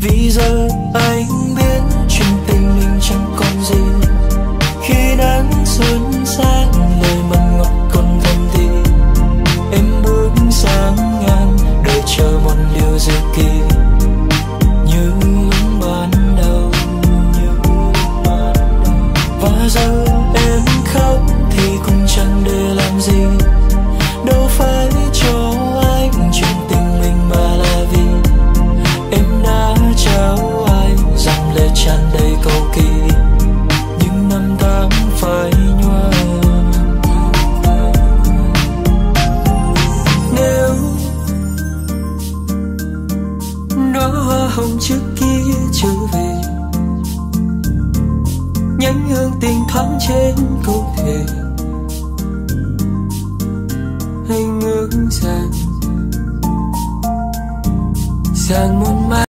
Vì giờ anh biết chuyện tình mình chẳng còn gì. Khi nắng xuân sang lời mật ngọt còn thầm thì em bước sang ngang đợi chờ một điều gì kỳ. Như lúc ban đầu, và giờ em khóc thì cũng chẳng để làm gì. Đâu phải cho anh chuyện tình mình mà là vì em đã trao ai dòng lệ tràn đầy cầu kỳ. Nhưng năm tháng phai nhòa. Nếu đóa hoa hồng trước kia trở về, nhánh hương tình thoáng trên câu thề, hay ngước sang một mai.